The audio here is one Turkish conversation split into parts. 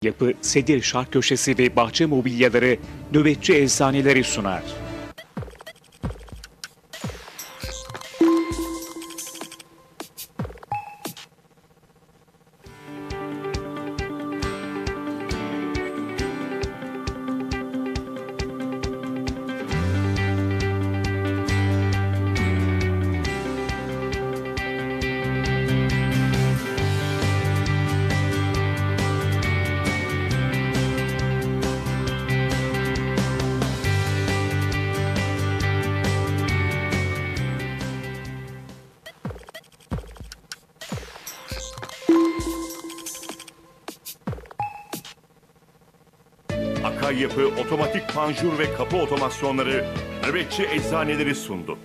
Yapı, sedir, şark köşesi ve bahçe mobilyaları, nöbetçi eczaneleri sunar. Akaryapı otomatik panjur ve kapı otomasyonları nöbetçi eczaneleri sundu.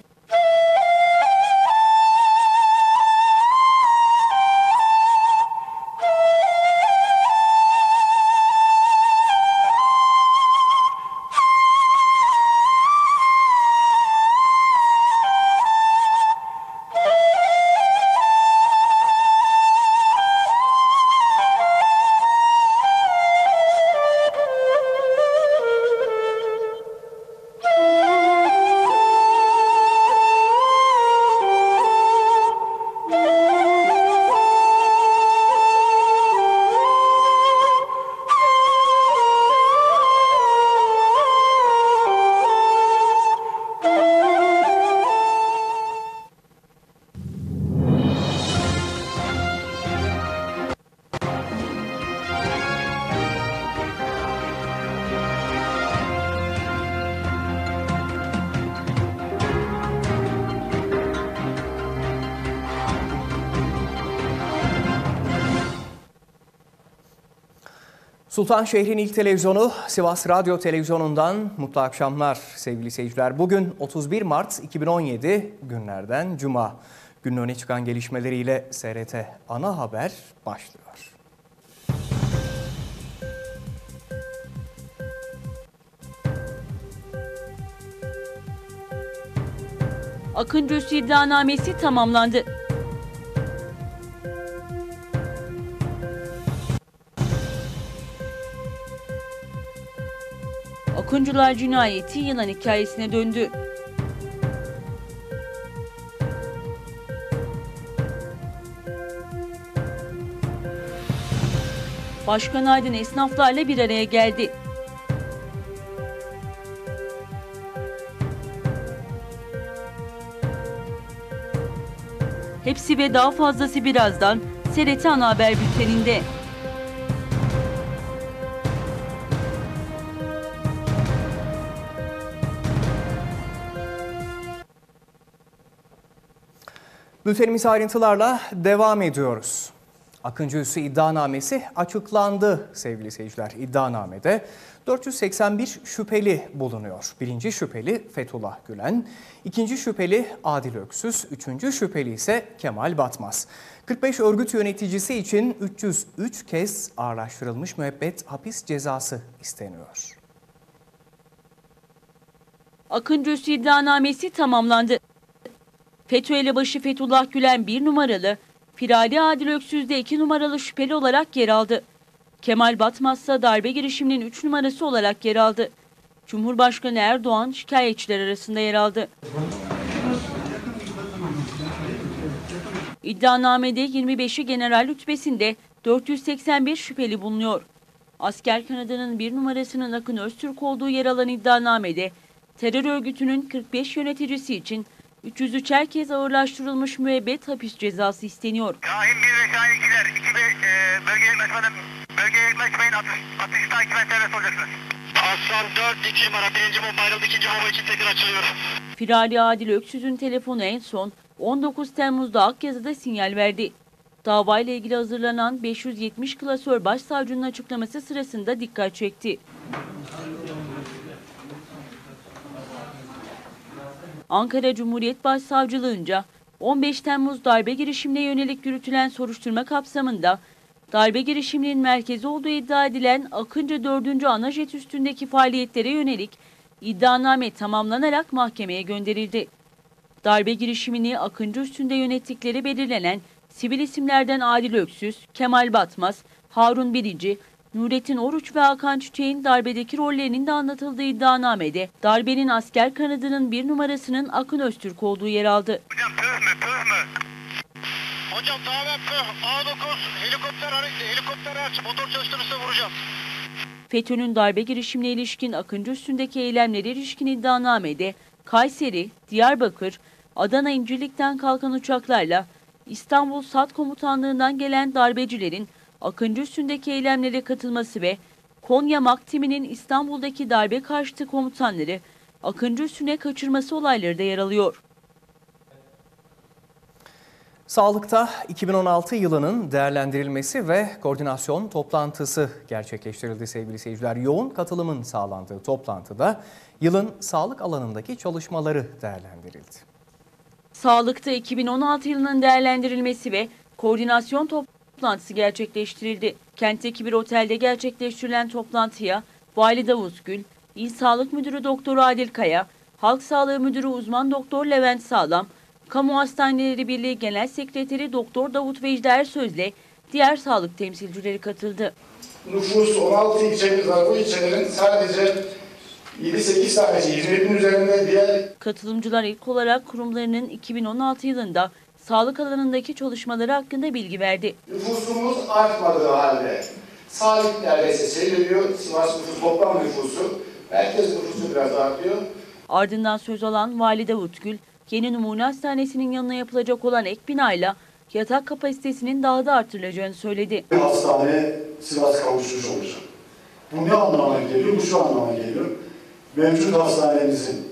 Sultanşehir'in ilk televizyonu Sivas Radyo Televizyonu'ndan mutlu akşamlar sevgili seyirciler. Bugün 31 Mart 2017 günlerden Cuma. Günün öne çıkan gelişmeleriyle SRT Ana Haber başlıyor. Akıncı Üssü iddianamesi tamamlandı. Akıncılar cinayeti yılan hikayesine döndü. Başkan Aydın esnaflarla bir araya geldi. Hepsi ve daha fazlası birazdan SRT Ana Haber Bülteni'nde. Bültenimize ayrıntılarla devam ediyoruz. Akıncı Üssü iddianamesi açıklandı sevgili seyirciler. İddianamede 481 şüpheli bulunuyor. Birinci şüpheli Fethullah Gülen, ikinci şüpheli Adil Öksüz, üçüncü şüpheli ise Kemal Batmaz. 45 örgüt yöneticisi için 303 kez ağırlaştırılmış müebbet hapis cezası isteniyor. Akıncı Üssü iddianamesi tamamlandı. FETÖ elebaşı Fethullah Gülen 1 numaralı, Firari Adil Öksüz de 2 numaralı şüpheli olarak yer aldı. Kemal Batmaz ise darbe girişiminin 3 numarası olarak yer aldı. Cumhurbaşkanı Erdoğan şikayetçiler arasında yer aldı. İddianamede 25'i general rütbesinde 481 şüpheli bulunuyor. Asker kanadının 1 numarasının Akın Öztürk olduğu yer alan iddianamede terör örgütünün 45 yöneticisi için 303'er kez ağırlaştırılmış müebbet hapis cezası isteniyor. Şahin 1 ve Şahin 2'ler. Bölgeye yaklaşmayın. Atış takiben serbest olacaksınız. Aslan 4, 2 numara. 1. bomba ayrıldı. 2. bomba için tekrar açılıyor. Firari Adil Öksüz'ün telefonu en son 19 Temmuz'da Akyazı'da sinyal verdi. Davayla ilgili hazırlanan 570 klasör başsavcının açıklaması sırasında dikkat çekti. Ankara Cumhuriyet Başsavcılığınca 15 Temmuz darbe girişimine yönelik yürütülen soruşturma kapsamında darbe girişiminin merkezi olduğu iddia edilen Akıncı 4. Anajet üstündeki faaliyetlere yönelik iddianame tamamlanarak mahkemeye gönderildi. Darbe girişimini Akıncı üstünde yönettikleri belirlenen sivil isimlerden Adil Öksüz, Kemal Batmaz, Harun Bilici, Nurettin Oruç ve Hakan Çiçek'in darbedeki rollerinin de anlatıldığı iddianamede darbenin asker kanadının 1 numarasının Akın Öztürk olduğu yer aldı. Hocam pöh mü? Hocam tamamen pöh. A9 helikopter aç. Motor çalıştırırsa vuracağım. FETÖ'nün darbe girişimine ilişkin Akıncı üstündeki eylemlere ilişkin iddianamede Kayseri, Diyarbakır, Adana İncirlik'ten kalkan uçaklarla İstanbul SAT Komutanlığı'ndan gelen darbecilerin Akıncı üstündeki eylemlere katılması ve Konya MAK timinin İstanbul'daki darbe karşıtı komutanları Akıncı üstüne kaçırması olayları da yer alıyor. Sağlıkta 2016 yılının değerlendirilmesi ve koordinasyon toplantısı gerçekleştirildi sevgili seyirciler. Yoğun katılımın sağlandığı toplantıda yılın sağlık alanındaki çalışmaları değerlendirildi. Sağlıkta 2016 yılının değerlendirilmesi ve koordinasyon toplantısı gerçekleştirildi. Kentteki bir otelde gerçekleştirilen toplantıya Vali Davut Gül, İl Sağlık Müdürü Doktor Adil Kaya, Halk Sağlığı Müdürü Uzman Doktor Levent Sağlam, Kamu Hastaneleri Birliği Genel Sekreteri Doktor Davut Vecdi Ersöz'le diğer sağlık temsilcileri katıldı. Nüfus 16 ilçemiz var. Bu ilçelerin sadece 7-8 tanesi hizmetin üzerinde, diğer... Katılımcılar ilk olarak kurumlarının 2016 yılında sağlık alanındaki çalışmaları hakkında bilgi verdi. Nüfusumuz artmadığı halde sağlık neredeyse seyrediyor. Sivas nüfus toplam nüfusu, merkez nüfusu biraz artıyor. Ardından söz alan Vali Davut Gül, yeni numune hastanesinin yanına yapılacak olan ek binayla yatak kapasitesinin daha da artırılacağını söyledi. Hastaneye Sivas kavuşmuş olacak. Bu ne anlama geliyor? Bu şu anlama geliyor. Mevcut hastanemizin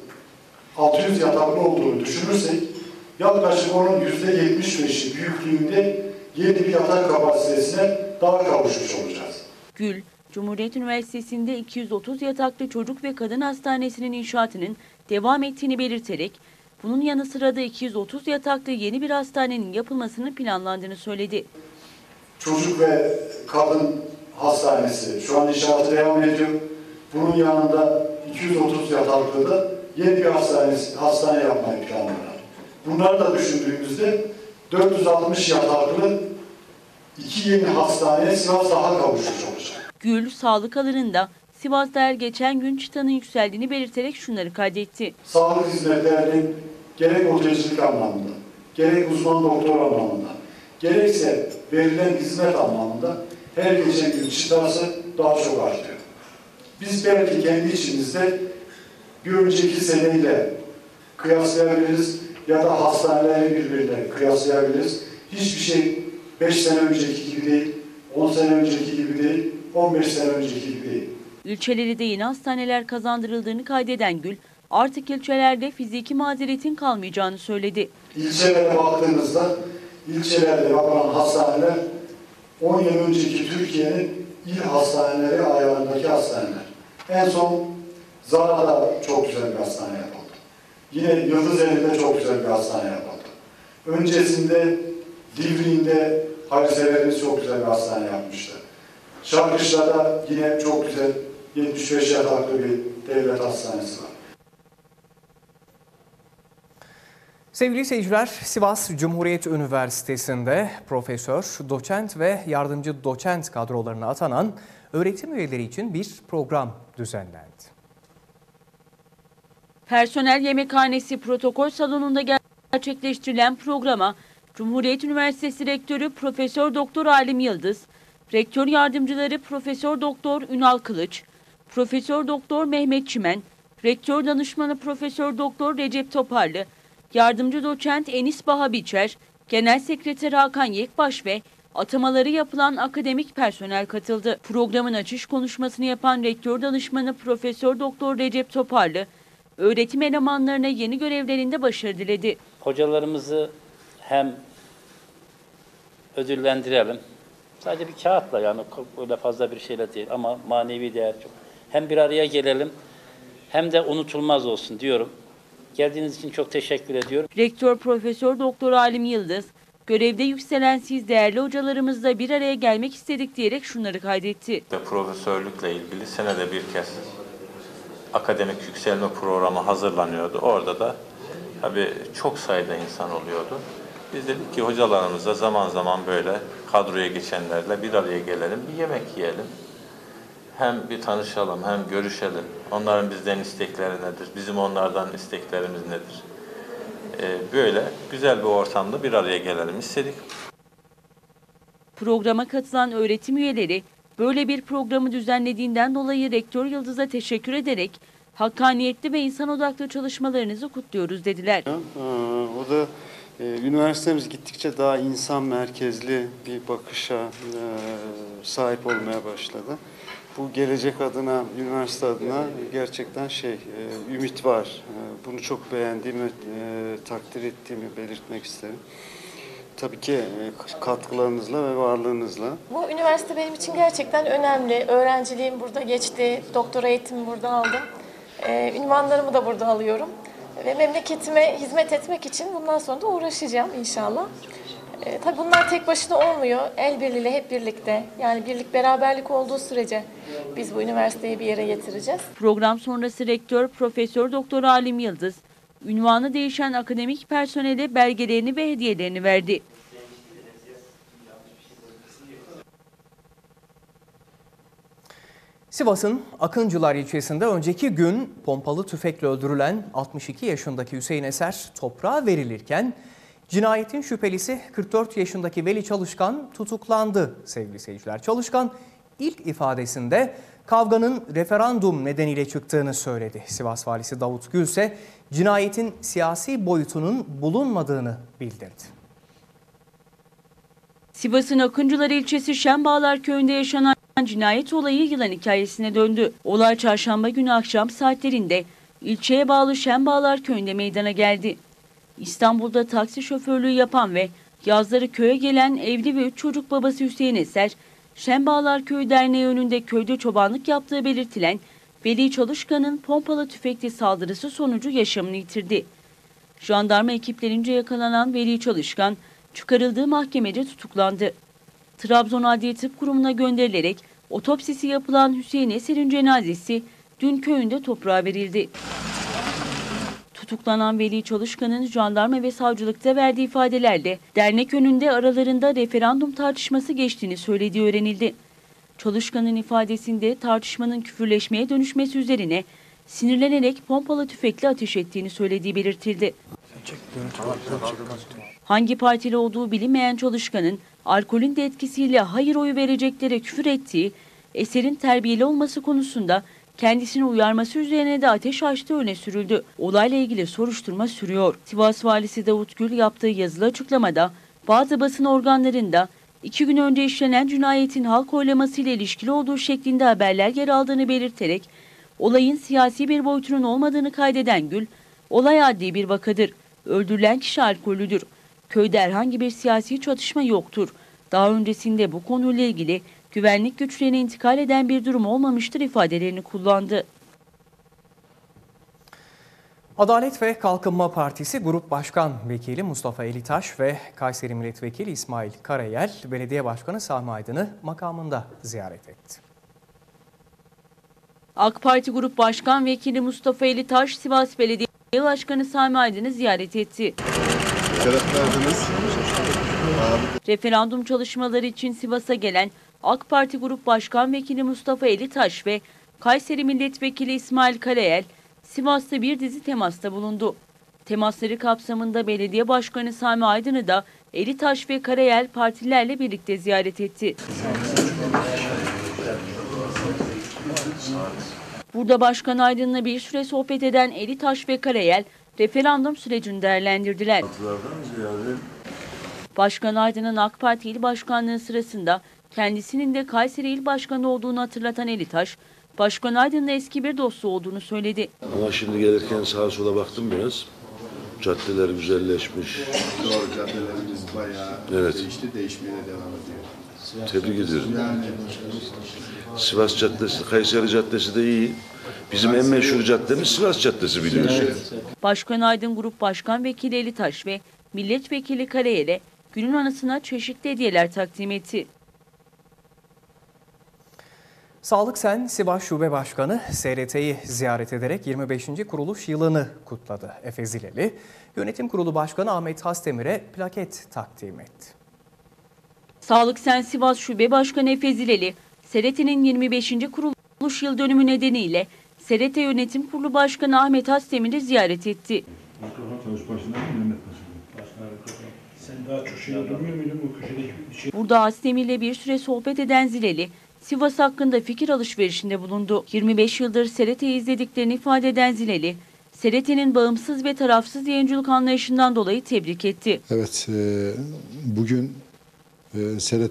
600 yataklı olduğunu düşünürsek yaklaşık onun %75'i büyüklüğünde yeni bir yatak kapasitesine daha kavuşmuş olacağız. Gül, Cumhuriyet Üniversitesi'nde 230 yataklı çocuk ve kadın hastanesinin inşaatının devam ettiğini belirterek bunun yanı sıra da 230 yataklı yeni bir hastanenin yapılmasının planlandığını söyledi. Çocuk ve kadın hastanesi şu an inşaatı devam ediyor. Bunun yanında 230 yataklı da yeni bir hastane yapmayı planlıyorlar. Bunları da düşündüğümüzde 460 yataklı 2 yeni hastaneye Sivas daha kavuşmuş olacak. Gül, sağlık alanında Sivas'ta her geçen gün çıtanın yükseldiğini belirterek şunları kaydetti. Sağlık hizmetlerinin gerek otecilik anlamında, gerek uzman doktor anlamında, gerekse verilen hizmet anlamında her geçen gün çıtası daha çok artıyor. Biz belki kendi içimizde bir önceki seneyle kıyaslayabiliriz ya da hastaneleri birbirine kıyaslayabiliriz. Hiçbir şey 5 sene önceki gibi değil, 10 sene önceki gibi değil, 15 sene önceki gibi değil. İlçeleri de yeni hastaneler kazandırıldığını kaydeden Gül, artık ilçelerde fiziki mazeretin kalmayacağını söyledi. İlçelere baktığınızda, ilçelerde yapılan hastaneler 10 yıl önceki Türkiye'nin il hastaneleri ayarındaki hastaneler. En son Zara'da çok güzel bir hastane yapıldı. Yine Yıldızeli'de çok güzel bir hastane yapıldı. Öncesinde Divriğinde Haliselerimiz çok güzel bir hastane yapmıştı. Şarkışla'da yine çok güzel 75 yataklı bir devlet hastanesi var. Sevgili seyirciler, Sivas Cumhuriyet Üniversitesi'nde profesör, doçent ve yardımcı doçent kadrolarına atanan öğretim üyeleri için bir program düzenlendi. Personel Yemekhanesi Protokol Salonu'nda gerçekleştirilen programa Cumhuriyet Üniversitesi Rektörü Profesör Doktor Alim Yıldız, Rektör Yardımcıları Profesör Doktor Ünal Kılıç, Profesör Doktor Mehmet Çimen, Rektör Danışmanı Profesör Doktor Recep Toparlı, Yardımcı Doçent Enis Baha Biçer, Genel Sekreter Hakan Yekbaş ve atamaları yapılan akademik personel katıldı. Programın açış konuşmasını yapan Rektör Danışmanı Profesör Doktor Recep Toparlı, öğretim elemanlarına yeni görevlerinde başarı diledi. Hocalarımızı hem ödüllendirelim, sadece bir kağıtla, yani öyle fazla bir şeyle değil ama manevi değer çok. Hem bir araya gelelim hem de unutulmaz olsun diyorum. Geldiğiniz için çok teşekkür ediyorum. Rektör Profesör Doktor Alim Yıldız, görevde yükselen siz değerli hocalarımızla bir araya gelmek istedik diyerek şunları kaydetti. Profesörlükle ilgili senede bir kez akademik yükselme programı hazırlanıyordu. Orada da tabii çok sayıda insan oluyordu. Biz dedik ki hocalarımızla zaman zaman böyle kadroya geçenlerle bir araya gelelim, bir yemek yiyelim. hem bir tanışalım, hem görüşelim. Onların bizden istekleri nedir, bizim onlardan isteklerimiz nedir? Böyle güzel bir ortamda bir araya gelelim istedik. Programa katılan öğretim üyeleri böyle bir programı düzenlediğinden dolayı Rektör Yıldız'a teşekkür ederek hakkaniyetli ve insan odaklı çalışmalarınızı kutluyoruz dediler. O da üniversitemiz gittikçe daha insan merkezli bir bakışa sahip olmaya başladı. Bu gelecek adına, üniversite adına gerçekten ümit var. Bunu çok beğendiğimi, takdir ettiğimi belirtmek isterim. Tabii ki katkılarınızla ve varlığınızla. Bu üniversite benim için gerçekten önemli. Öğrenciliğim burada geçti, doktora eğitimimi burada aldım. Ünvanlarımı da burada alıyorum. Ve memleketime hizmet etmek için bundan sonra da uğraşacağım inşallah. Tabii bunlar tek başına olmuyor. El birliğiyle, hep birlikte. Yani birlik, beraberlik olduğu sürece biz bu üniversiteyi bir yere getireceğiz. Program sonrası Rektör Profesör Doktor Alim Yıldız, ünvanı değişen akademik personele belgelerini ve hediyelerini verdi. Sivas'ın Akıncılar ilçesinde önceki gün pompalı tüfekle öldürülen 62 yaşındaki Hüseyin Eser toprağa verilirken cinayetin şüphelisi 44 yaşındaki Veli Çalışkan tutuklandı sevgili seyirciler. Çalışkan ilk ifadesinde kavganın referandum nedeniyle çıktığını söyledi. Sivas Valisi Davut Gül ise cinayetin siyasi boyutunun bulunmadığını bildirdi. Sivas'ın Akıncılar ilçesi Şenbağlar köyünde yaşanan cinayet olayı yılan hikayesine döndü. Olay çarşamba günü akşam saatlerinde ilçeye bağlı Şenbağlar köyünde meydana geldi. İstanbul'da taksi şoförlüğü yapan ve yazları köye gelen evli ve 3 çocuk babası Hüseyin Eser, Şenbağlar Köyü Derneği önünde köyde çobanlık yaptığı belirtilen Veli Çalışkan'ın pompalı tüfekli saldırısı sonucu yaşamını yitirdi. Jandarma ekiplerince yakalanan Veli Çalışkan çıkarıldığı mahkemede tutuklandı. Trabzon Adliye Tıp Kurumu'na gönderilerek otopsisi yapılan Hüseyin Eser'in cenazesi dün köyünde toprağa verildi. Tutuklanan Veli Çalışkan'ın jandarma ve savcılıkta verdiği ifadelerle dernek önünde aralarında referandum tartışması geçtiğini söylediği öğrenildi. Çalışkan'ın ifadesinde tartışmanın küfürleşmeye dönüşmesi üzerine sinirlenerek pompalı tüfekle ateş ettiğini söylediği belirtildi. Hangi partili olduğu bilinmeyen Çalışkan'ın alkolün de etkisiyle hayır oyu vereceklere küfür ettiği, Eser'in terbiyeli olması konusunda kendisini uyarması üzerine de ateş açtığı öne sürüldü. Olayla ilgili soruşturma sürüyor. Sivas Valisi Davut Gül yaptığı yazılı açıklamada bazı basın organlarında 2 gün önce işlenen cinayetin halk oylamasıyla ilişkili olduğu şeklinde haberler yer aldığını belirterek olayın siyasi bir boyutunun olmadığını kaydeden Gül, olay adli bir vakadır. Öldürülen kişi alkollüdür. Köyde herhangi bir siyasi çatışma yoktur. Daha öncesinde bu konuyla ilgili güvenlik güçlerine intikal eden bir durum olmamıştır ifadelerini kullandı. Adalet ve Kalkınma Partisi Grup Başkan Vekili Mustafa Elitaş ve Kayseri Milletvekili İsmail Karayel, Belediye Başkanı Sami Aydın'ı makamında ziyaret etti. AK Parti Grup Başkan Vekili Mustafa Elitaş, Sivas Belediye Başkanı Sami Aydın'ı ziyaret etti. Referandum çalışmaları için Sivas'a gelen AK Parti Grup Başkan Vekili Mustafa Elitaş ve Kayseri Milletvekili İsmail Karayel, Sivas'ta bir dizi temasta bulundu. Temasları kapsamında Belediye Başkanı Sami Aydın'ı da Elitaş ve Karayel partilerle birlikte ziyaret etti. Burada Başkan Aydın'la bir süre sohbet eden Elitaş ve Karayel referandum sürecini değerlendirdiler. Başkan Aydın'ın AK Parti İl Başkanlığı sırasında kendisinin de Kayseri İl Başkanı olduğunu hatırlatan Elitaş, Başkan Aydın'la eski bir dostu olduğunu söyledi. Ama şimdi gelirken sağa sola baktım biraz. Caddeler güzelleşmiş. Doğru, caddelerimiz bayağı değişti, değişmeye de devam ediyor. Tebrik ediyorum. Sivas Caddesi, Kayseri Caddesi de iyi. Bizim en meşhur caddemiz Sivas Caddesi biliyorsun. Başkan Aydın Grup Başkan Vekili Elitaş ve Milletvekili Karayel'e günün anısına çeşitli hediyeler takdim etti. Sağlık Sen Sivas Şube Başkanı SRT'yi ziyaret ederek 25. kuruluş yılını kutladı. Efe Zileli, Yönetim Kurulu Başkanı Ahmet Hasdemir'e plaket takdim etti. Sağlık Sen Sivas Şube Başkanı Efe Zileli, SRT'nin 25. kuruluş kuruluş yıl dönümü nedeniyle SRT Yönetim Kurulu Başkanı Ahmet Hasdemir'i ziyaret etti. Burada Hasdemir'le bir süre sohbet eden Zileli, Sivas hakkında fikir alışverişinde bulundu. 25 yıldır SRT'yi izlediklerini ifade eden Zileli, SRT'nin bağımsız ve tarafsız yayıncılık anlayışından dolayı tebrik etti. Evet, bugün SRT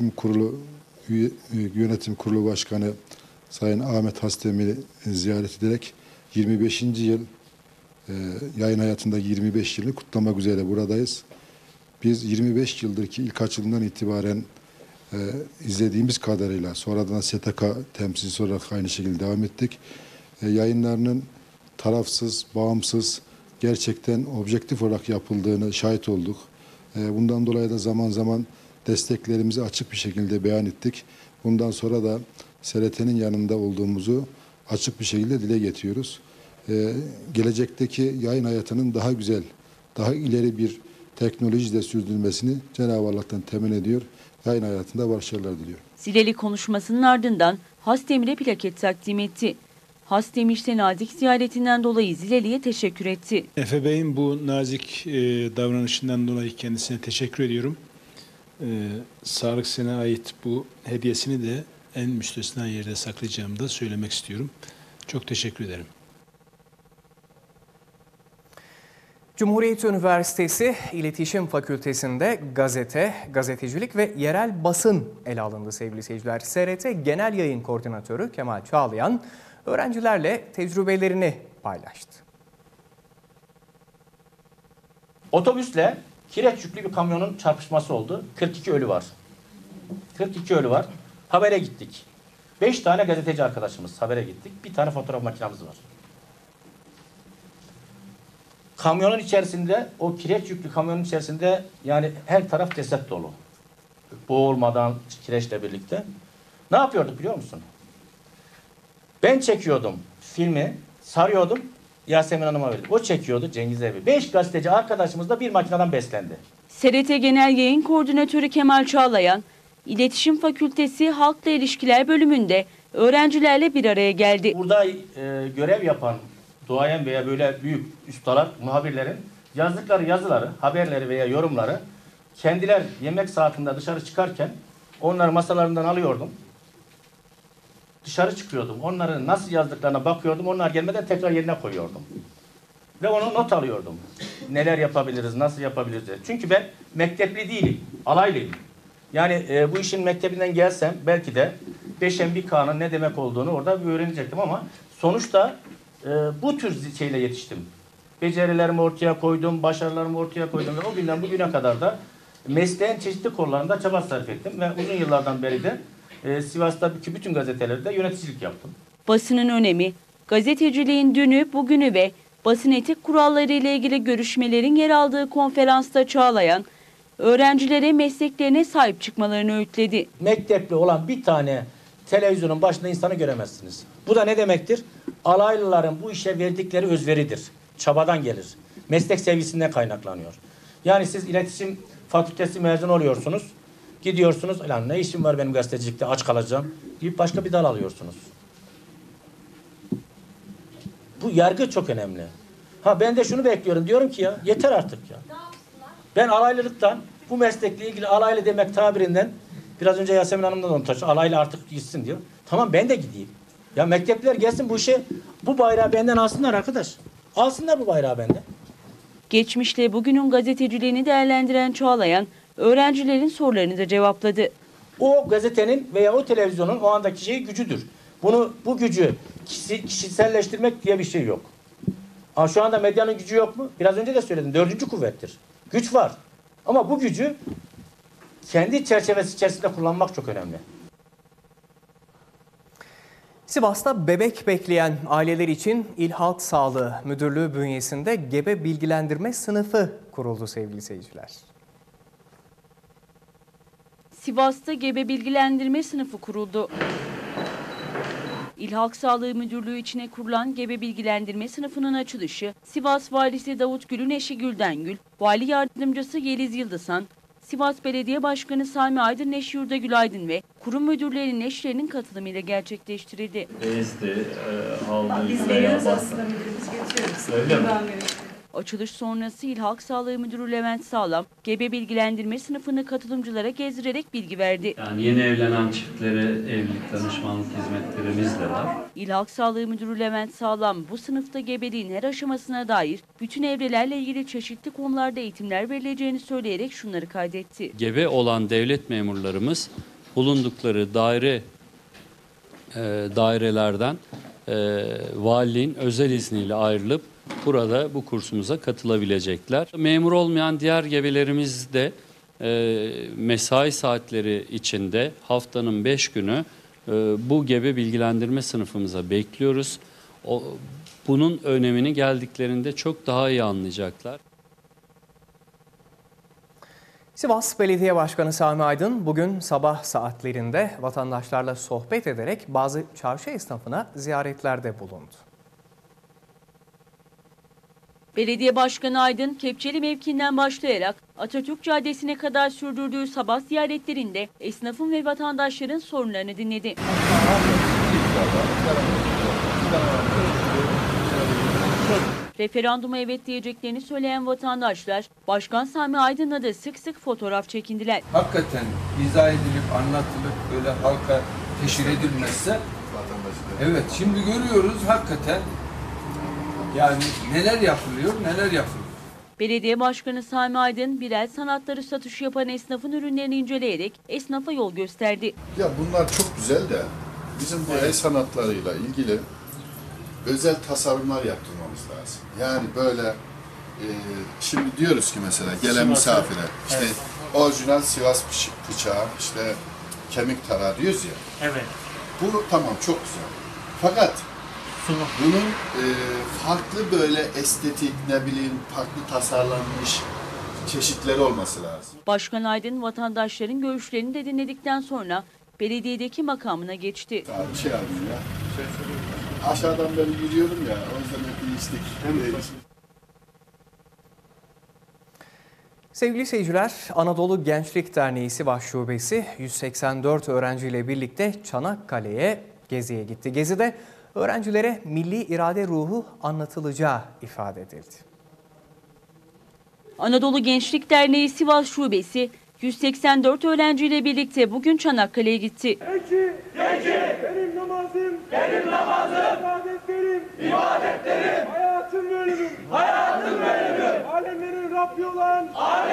Yönetim Kurulu Başkanı Sayın Ahmet Hasdemir'i ziyaret ederek 25. yıl yayın hayatındaki 25 yılını kutlamak üzere buradayız. Biz 25 yıldır ki ilk açılımdan itibaren izlediğimiz kadarıyla sonradan STK temsilcisi olarak aynı şekilde devam ettik. Yayınlarının tarafsız, bağımsız, gerçekten objektif olarak yapıldığını şahit olduk. Bundan dolayı da zaman zaman desteklerimizi açık bir şekilde beyan ettik. Bundan sonra da SRT'nin yanında olduğumuzu açık bir şekilde dile getiriyoruz. Gelecekteki yayın hayatının daha güzel, daha ileri bir teknolojide sürdürülmesini Cenab-ı Allah'tan temin ediyor. Yayın hayatında başarılar diliyorum. Zileli konuşmasının ardından Hasdemir'e plaket takdim etti. Hasdemir ise nazik ziyaretinden dolayı Zileli'ye teşekkür etti. Efe Bey'in bu nazik davranışından dolayı kendisine teşekkür ediyorum. Sağlık Sen'e ait bu hediyesini de en müstesna yerde saklayacağımı da söylemek istiyorum. Çok teşekkür ederim. Cumhuriyet Üniversitesi İletişim Fakültesi'nde gazete, gazetecilik ve yerel basın ele alındı sevgili seyirciler. SRT Genel Yayın Koordinatörü Kemal Çağlayan öğrencilerle tecrübelerini paylaştı. Otobüsle kireç yüklü bir kamyonun çarpışması oldu. 42 ölü var. 42 ölü var. Habere gittik. 5 tane gazeteci arkadaşımız habere gittik. Bir tane fotoğraf makinamız var. Kamyonun içerisinde, o kireç yüklü kamyonun içerisinde yani her taraf ceset dolu. Boğulmadan kireçle birlikte. Ne yapıyorduk biliyor musun? Ben çekiyordum filmi, sarıyordum, Yasemin Hanım'a verdim. O çekiyordu, Cengiz Evi. 5 gazeteci arkadaşımız da bir makineden beslendi. SRT Genel Yayın Koordinatörü Kemal Çağlayan, İletişim Fakültesi Halkla İlişkiler bölümünde öğrencilerle bir araya geldi. Burada görev yapan duayen veya böyle büyük ustalar, muhabirlerin yazdıkları yazıları, haberleri veya yorumları kendiler yemek saatinde dışarı çıkarken onları masalarından alıyordum. Dışarı çıkıyordum. Onların nasıl yazdıklarına bakıyordum. Onlar gelmeden tekrar yerine koyuyordum. Ve onu not alıyordum. Neler yapabiliriz, nasıl yapabiliriz diye. Çünkü ben mektepli değilim, alaylıyım. Yani bu işin mektebinden gelsem belki de Beşembika'nın ne demek olduğunu orada bir öğrenecektim ama sonuçta bu tür şeyle yetiştim. Becerilerimi ortaya koydum, başarılarımı ortaya koydum ve o günden bugüne kadar da mesleğin çeşitli kollarında çaba sarf ettim ve uzun yıllardan beri de Sivas'taki bütün gazetelerde yöneticilik yaptım. Basının önemi, gazeteciliğin dünü, bugünü ve basın etik kuralları ile ilgili görüşmelerin yer aldığı konferansta Çağlayan, öğrencilere mesleklerine sahip çıkmalarını öğütledi. Mektepli olan bir tane televizyonun başında insanı göremezsiniz. Bu da ne demektir? Alaylıların bu işe verdikleri özveridir. Çabadan gelir. Meslek sevgisinden kaynaklanıyor. Yani siz iletişim fakültesi mezunu oluyorsunuz. Gidiyorsunuz, lan ne işim var benim gazetecilikte, aç kalacağım deyip başka bir dal alıyorsunuz. Bu yargı çok önemli. Ben de şunu bekliyorum, diyorum ki ya yeter artık ya. Ben alaylılıktan, bu meslekle ilgili alaylı demek tabirinden, biraz önce Yasemin Hanım'dan onu taşıdı, alaylı artık gitsin diyor. Tamam ben de gideyim. Ya mektepliler gelsin bu işe, bu bayrağı benden alsınlar arkadaş. Alsınlar bu bayrağı benden. Geçmişle bugünün gazeteciliğini değerlendiren Çağlayan, öğrencilerin sorularını da cevapladı. O gazetenin veya o televizyonun o andaki şeyi gücüdür. Bu gücü kişiselleştirmek diye bir şey yok. Ama şu anda medyanın gücü yok mu? Biraz önce de söyledim. 4. kuvvettir. Güç var. Ama bu gücü kendi çerçevesi içerisinde kullanmak çok önemli. Sivas'ta bebek bekleyen aileler için İl Halk Sağlığı Müdürlüğü bünyesinde gebe bilgilendirme sınıfı kuruldu sevgili seyirciler. Sivas'ta gebe bilgilendirme sınıfı kuruldu. İl Halk Sağlığı Müdürlüğü içine kurulan gebe bilgilendirme sınıfının açılışı Sivas Valisi Davut Gül'ün eşi Gülden Gül, Vali Yardımcısı Yeliz Yıldızhan, Sivas Belediye Başkanı Sami Aydın, eşi Yurda Gülaydın ve kurum müdürlerinin eşlerinin katılımıyla gerçekleştirildi. Biz veriyoruz aslında müdürümüz getiriyoruz. Öyle mi? Açılış sonrası İl Halk Sağlığı Müdürü Levent Sağlam, gebe bilgilendirme sınıfını katılımcılara gezdirerek bilgi verdi. Yani yeni evlenen çiftlere evlilik danışmanlık hizmetlerimiz de var. İl Halk Sağlığı Müdürü Levent Sağlam, bu sınıfta gebeliğin her aşamasına dair bütün evrelerle ilgili çeşitli konularda eğitimler verileceğini söyleyerek şunları kaydetti. Gebe olan devlet memurlarımız bulundukları dairelerden valiliğin özel izniyle ayrılıp burada bu kursumuza katılabilecekler. Memur olmayan diğer gebelerimiz de mesai saatleri içinde haftanın 5 günü bu gebe bilgilendirme sınıfımıza bekliyoruz. Bunun önemini geldiklerinde çok daha iyi anlayacaklar. Sivas Belediye Başkanı Sami Aydın bugün sabah saatlerinde vatandaşlarla sohbet ederek bazı çarşı esnafına ziyaretlerde bulundu. Belediye Başkanı Aydın, Kepçeli mevkiinden başlayarak Atatürk Caddesi'ne kadar sürdürdüğü sabah ziyaretlerinde esnafın ve vatandaşların sorunlarını dinledi. Referanduma evet diyeceklerini söyleyen vatandaşlar, Başkan Sami Aydın'la da sık sık fotoğraf çekindiler. Hakikaten izah edilip anlatılıp böyle halka teşhir edilmezse, evet şimdi görüyoruz hakikaten yani neler yapılıyor. Belediye Başkanı Sami Aydın, bir el sanatları satışı yapan esnafın ürünlerini inceleyerek esnafa yol gösterdi. Ya bunlar çok güzel de bizim bu el sanatlarıyla ilgili özel tasarımlar yaptırmamız lazım. Yani böyle şimdi diyoruz ki mesela gelen misafire işte orijinal Sivas bıçağı, işte kemik tarağı diyoruz ya. Evet. Bu tamam çok güzel. Fakat bunun farklı böyle estetik, ne bileyim farklı tasarlanmış çeşitleri olması lazım. Başkan Aydın vatandaşların görüşlerini de dinledikten sonra belediyedeki makamına geçti. Bir şey aldım ya. Aşağıdan beri yürüyorum ya, o yüzden hep içtik. Sevgili seyirciler, Anadolu Gençlik Derneği Sivas Şubesi 184 öğrenciyle birlikte Çanakkale'ye geziye gitti. Gezide öğrencilere milli irade ruhu anlatılacağı ifade edildi. Anadolu Gençlik Derneği Sivas Şubesi 184 öğrenciyle birlikte bugün Çanakkale'ye gitti. Benim namazım, ibadetlerim, hayatım ve ölümüm, alemlerin Rabbi olan,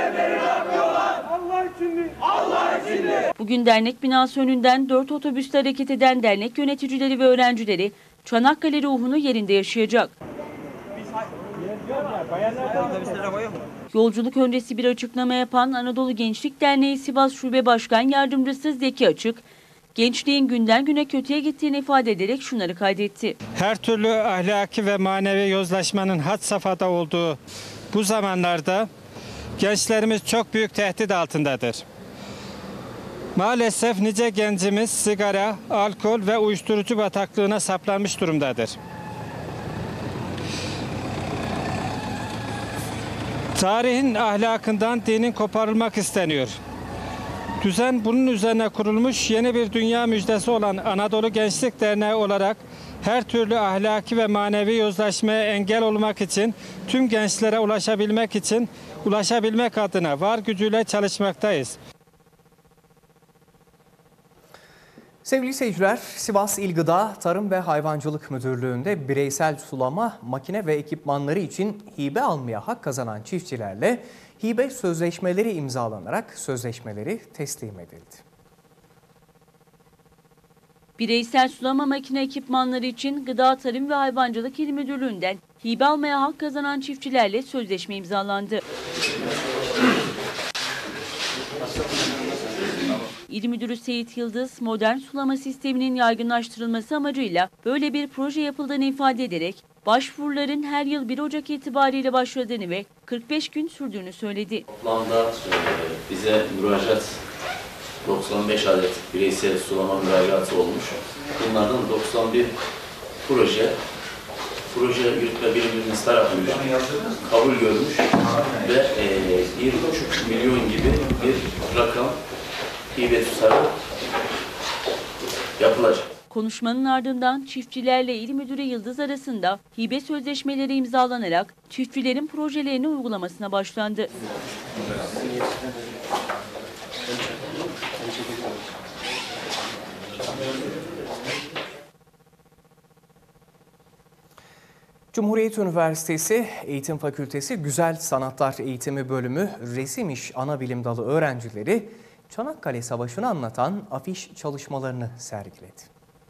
Allah içindir. Bugün dernek binası önünden 4 otobüsle hareket eden dernek yöneticileri ve öğrencileri Çanakkale ruhunu yerinde yaşayacak. Yolculuk öncesi bir açıklama yapan Anadolu Gençlik Derneği Sivas Şube Başkan Yardımcısı Zeki Açık, gençliğin günden güne kötüye gittiğini ifade ederek şunları kaydetti. Her türlü ahlaki ve manevi yozlaşmanın had safhada olduğu bu zamanlarda gençlerimiz çok büyük tehdit altındadır. Maalesef nice gencimiz sigara, alkol ve uyuşturucu bataklığına saplanmış durumdadır. Tarihin ahlakından dinin koparılmak isteniyor. Düzen bunun üzerine kurulmuş yeni bir dünya müjdesi olan Anadolu Gençlik Derneği olarak her türlü ahlaki ve manevi yozlaşmaya engel olmak için, tüm gençlere ulaşabilmek adına var gücüyle çalışmaktayız. Sevgili seyirciler, Sivas İl Gıda, Tarım ve Hayvancılık Müdürlüğü'nde bireysel sulama, makine ve ekipmanları için hibe almaya hak kazanan çiftçilerle hibe sözleşmeleri imzalanarak sözleşmeleri teslim edildi. Bireysel sulama makine ekipmanları için Gıda, Tarım ve Hayvancılık İl Müdürlüğü'nden hibe almaya hak kazanan çiftçilerle sözleşme imzalandı. İl Müdürü Seyit Yıldız, modern sulama sisteminin yaygınlaştırılması amacıyla böyle bir proje yapıldığını ifade ederek başvuruların her yıl 1 Ocak itibariyle başladığını ve 45 gün sürdüğünü söyledi. Toplamda bize müracaat 95 adet bireysel sulama müracaatı olmuş. Bunlardan 91 proje proje yürütme birimimiz tarafından kabul görmüş ve 1,5 milyon gibi bir rakam hibe tutarı yapılacak. Konuşmanın ardından çiftçilerle İl Müdürü Yıldız arasında hibe sözleşmeleri imzalanarak çiftçilerin projelerini uygulamasına başlandı. Cumhuriyet Üniversitesi Eğitim Fakültesi Güzel Sanatlar Eğitimi Bölümü Resim İş Anabilim Dalı öğrencileri Çanakkale Savaşı'nı anlatan afiş çalışmalarını sergiledi.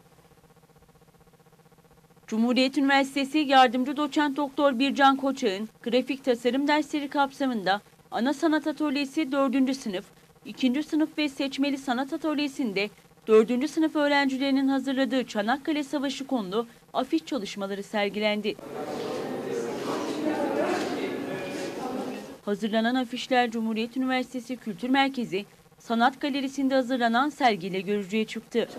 Cumhuriyet Üniversitesi Yardımcı Doçent Doktor Bircan Koçak'ın grafik tasarım dersleri kapsamında Ana Sanat Atölyesi 4. sınıf, 2. sınıf ve Seçmeli Sanat Atölyesi'nde 4. sınıf öğrencilerinin hazırladığı Çanakkale Savaşı konulu afiş çalışmaları sergilendi. Hazırlanan afişler Cumhuriyet Üniversitesi Kültür Merkezi Sanat Galerisi'nde hazırlanan sergiyle görücüye çıktı.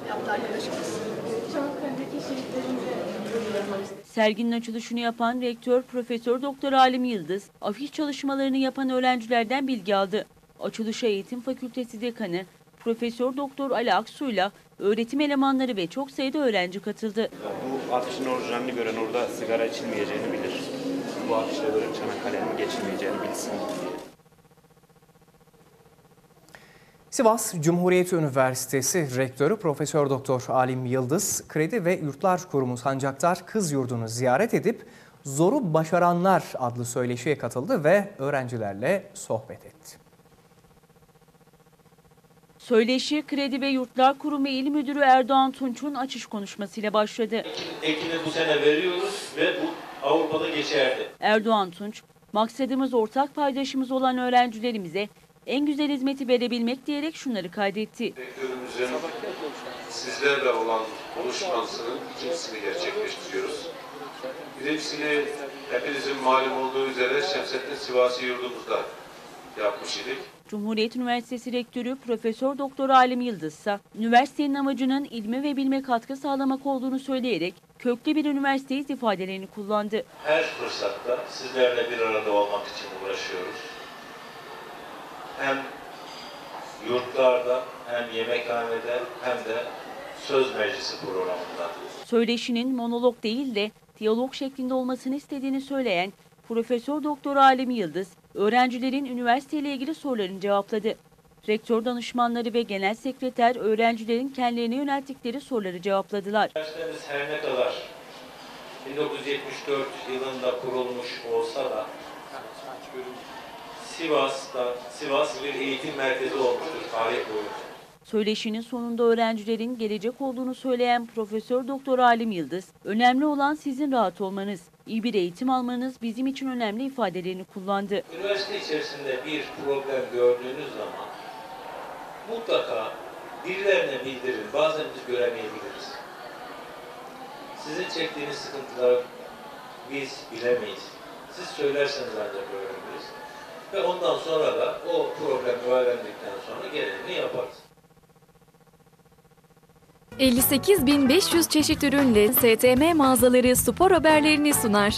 Serginin açılışını yapan Rektör Profesör Doktor Alim Yıldız, afiş çalışmalarını yapan öğrencilerden bilgi aldı. Açılışa Eğitim Fakültesi Dekanı Profesör Doktor Ali Aksu'yla öğretim elemanları ve çok sayıda öğrenci katıldı. Bu afişin orijinalini gören orada sigara içilmeyeceğini bilir. Bu afişle gören Çanakkale'nin geçilmeyeceğini bilsin. Sivas Cumhuriyet Üniversitesi Rektörü Profesör Doktor Alim Yıldız, Kredi ve Yurtlar Kurumu Sancaktar Kız Yurdu'nu ziyaret edip Zoru Başaranlar adlı söyleşiye katıldı ve öğrencilerle sohbet etti. Söyleşi Kredi ve Yurtlar Kurumu İl Müdürü Erdoğan Tunç'un açış konuşmasıyla başladı. Ekini bu sene veriyoruz ve bu Avrupa'da geçerli. Erdoğan Tunç, maksadımız ortak paydaşımız olan öğrencilerimize en güzel hizmeti verebilmek diyerek şunları kaydetti. Rektörümüzün sizlerle olan konuşmasının ikincisini gerçekleştiriyoruz. Birincisini hepinizin malum olduğu üzere Şemsettin Sivasi yurdumuzda yapmış idik. Cumhuriyet Üniversitesi Rektörü Profesör Doktor Alim Yıldız ise üniversitenin amacının ilme ve bilme katkı sağlamak olduğunu söyleyerek köklü bir üniversiteyiz ifadelerini kullandı. Her fırsatta sizlerle bir arada olmak için uğraşıyoruz. Hem yurtlarda, hem yemekhanede, hem de söz meclisi programında. Söyleşinin monolog değil de diyalog şeklinde olmasını istediğini söyleyen Profesör Doktor Alim Yıldız, öğrencilerin üniversiteyle ilgili sorularını cevapladı. Rektör danışmanları ve genel sekreter öğrencilerin kendilerine yönelttikleri soruları cevapladılar. Üniversitemiz her ne kadar 1974 yılında kurulmuş olsa da Sivas bir eğitim merkezi olmuştur tarih boyunca. Söyleşinin sonunda öğrencilerin gelecek olduğunu söyleyen Profesör Doktor Alim Yıldız, önemli olan sizin rahat olmanız, iyi bir eğitim almanız bizim için önemli ifadelerini kullandı. Üniversite içerisinde bir problem gördüğünüz zaman mutlaka birilerine bildirin. Bazen biz göremeyebiliriz. Sizin çektiğiniz sıkıntıları biz bilemeyiz. Siz söylerseniz ancak öğreniriz. Ve ondan sonra da o problemi öğrendikten sonra gereğini yaparız. 58.500 çeşit ürünle STM mağazaları spor haberlerini sunar.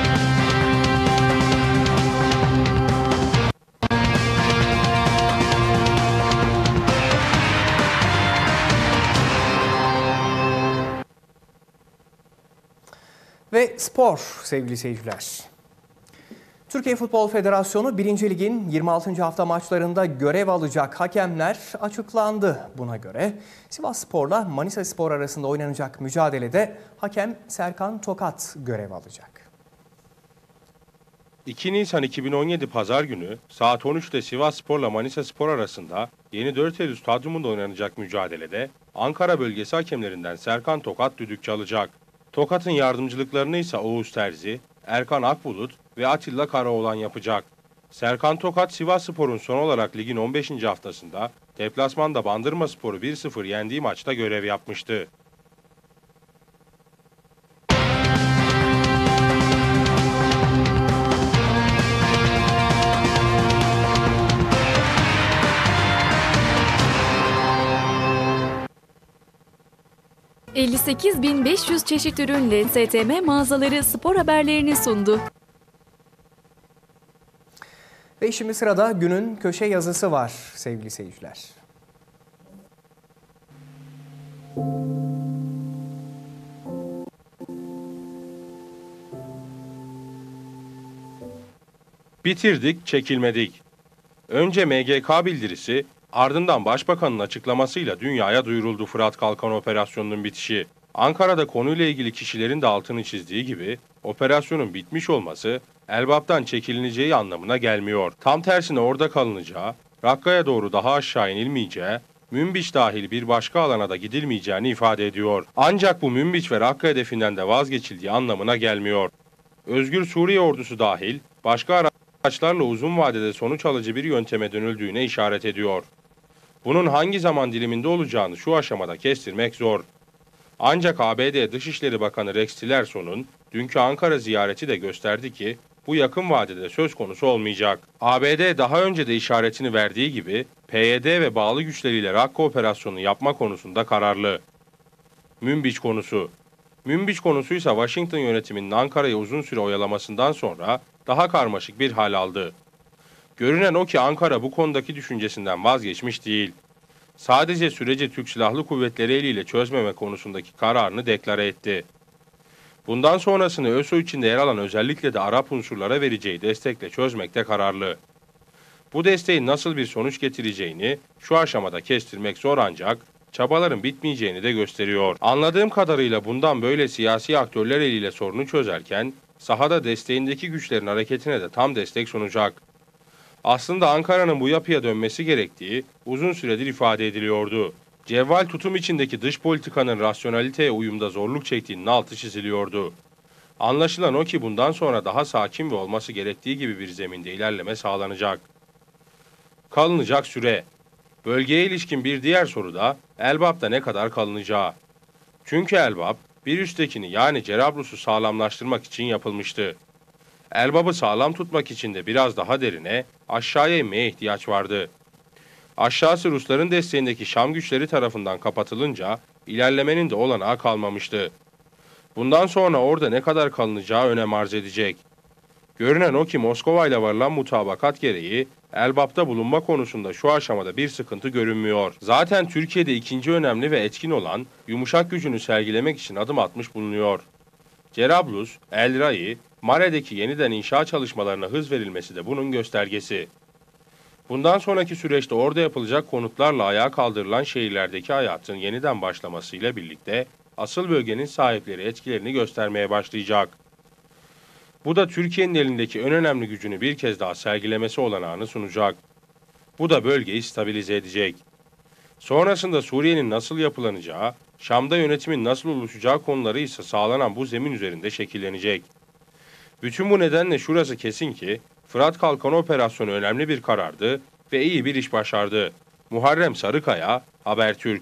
Ve spor sevgili seyirciler. Türkiye Futbol Federasyonu 1. Lig'in 26. hafta maçlarında görev alacak hakemler açıklandı. Buna göre Sivasspor'la Manisaspor arasında oynanacak mücadelede hakem Serkan Tokat görev alacak. 2 Nisan 2017 Pazar günü saat 13'te Sivasspor'la Manisaspor arasında Yeni 4 Eylül Stadyumunda oynanacak mücadelede Ankara bölgesi hakemlerinden Serkan Tokat düdük çalacak. Tokat'ın yardımcılıklarını ise Oğuz Terzi, Erkan Akbulut ve Atilla Karaoğlan yapacak. Serkan Tokat, Sivasspor'un son olarak ligin 15. haftasında deplasmanda Bandırmaspor'u 1-0 yendiği maçta görev yapmıştı. 58.500 çeşit ürünle STM mağazaları spor haberlerini sundu. Ve şimdi sırada günün köşe yazısı var sevgili seyirciler. Bitirdik, çekilmedik. Önce MGK bildirisi, ardından Başbakanın açıklamasıyla dünyaya duyuruldu Fırat Kalkan operasyonunun bitişi. Ankara'da konuyla ilgili kişilerin de altını çizdiği gibi, operasyonun bitmiş olması, Elbap'tan çekilineceği anlamına gelmiyor. Tam tersine orada kalınacağı, Rakka'ya doğru daha aşağı inilmeyeceği, Münbiç dahil bir başka alana da gidilmeyeceğini ifade ediyor. Ancak bu Münbiç ve Rakka hedefinden de vazgeçildiği anlamına gelmiyor. Özgür Suriye ordusu dahil, başka araçlarla uzun vadede sonuç alıcı bir yönteme dönüldüğüne işaret ediyor. Bunun hangi zaman diliminde olacağını şu aşamada kestirmek zor. Ancak ABD Dışişleri Bakanı Rex Tillerson'un dünkü Ankara ziyareti de gösterdi ki bu yakın vadede söz konusu olmayacak. ABD daha önce de işaretini verdiği gibi PYD ve bağlı güçleriyle Rakka operasyonu yapma konusunda kararlı. Münbiç konusu. Münbiç konusuysa Washington yönetiminin Ankara'yı uzun süre oyalamasından sonra daha karmaşık bir hal aldı. Görünen o ki Ankara bu konudaki düşüncesinden vazgeçmiş değil. Sadece süreci Türk Silahlı Kuvvetleri eliyle çözmeme konusundaki kararını deklare etti. Bundan sonrasını ÖSO içinde yer alan özellikle de Arap unsurlara vereceği destekle çözmekte kararlı. Bu desteğin nasıl bir sonuç getireceğini şu aşamada kestirmek zor ancak çabaların bitmeyeceğini de gösteriyor. Anladığım kadarıyla bundan böyle siyasi aktörler eliyle sorunu çözerken sahada desteğindeki güçlerin hareketine de tam destek sunacak. Aslında Ankara'nın bu yapıya dönmesi gerektiği uzun süredir ifade ediliyordu. Cevval tutum içindeki dış politikanın rasyonaliteye uyumda zorluk çektiğinin altı çiziliyordu. Anlaşılan o ki bundan sonra daha sakin ve olması gerektiği gibi bir zeminde ilerleme sağlanacak. Kalınacak süre. Bölgeye ilişkin bir diğer soru da Elbap'ta ne kadar kalınacağı. Çünkü Elbap bir üsttekini yani Cerablus'u sağlamlaştırmak için yapılmıştı. Elbap'ı sağlam tutmak için de biraz daha derine, aşağıya inmeye ihtiyaç vardı. Aşağısı Rusların desteğindeki Şam güçleri tarafından kapatılınca ilerlemenin de olanağı kalmamıştı. Bundan sonra orada ne kadar kalınacağı önem arz edecek. Görünen o ki Moskova ile varılan mutabakat gereği Elbap'ta bulunma konusunda şu aşamada bir sıkıntı görünmüyor. Zaten Türkiye'de ikinci önemli ve etkin olan yumuşak gücünü sergilemek için adım atmış bulunuyor. Cerablus, El Rai, Mare'deki yeniden inşa çalışmalarına hız verilmesi de bunun göstergesi. Bundan sonraki süreçte orada yapılacak konutlarla ayağa kaldırılan şehirlerdeki hayatın yeniden başlamasıyla birlikte asıl bölgenin sahipleri etkilerini göstermeye başlayacak. Bu da Türkiye'nin elindeki en önemli gücünü bir kez daha sergilemesi olanağını sunacak. Bu da bölgeyi stabilize edecek. Sonrasında Suriye'nin nasıl yapılanacağı, Şam'da yönetimin nasıl oluşacağı konuları ise sağlanan bu zemin üzerinde şekillenecek. Bütün bu nedenle şurası kesin ki Fırat Kalkan operasyonu önemli bir karardı ve iyi bir iş başardı. Muharrem Sarıkaya, Habertürk.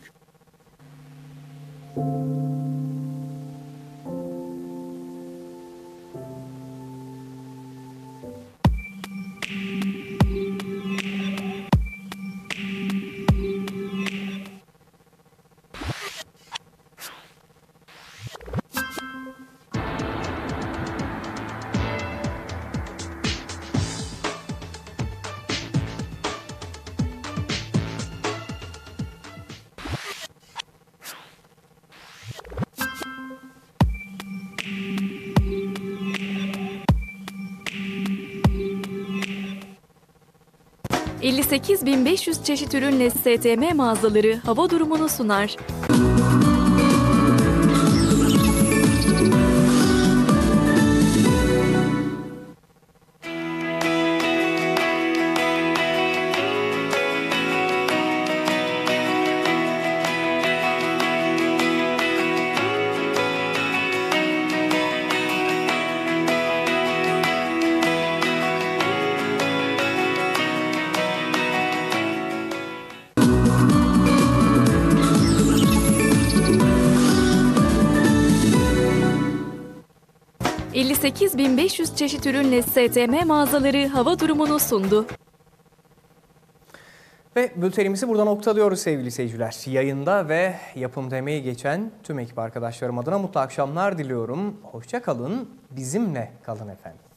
...58.500 çeşit ürünle STM mağazaları hava durumunu sunar. ...58.500 çeşit ürünle STM mağazaları hava durumunu sundu. Ve bültenimizi burada noktalıyoruz sevgili seyirciler. Yayında ve yapımda emeği geçen tüm ekip arkadaşlarım adına mutlu akşamlar diliyorum. Hoşça kalın, bizimle kalın efendim.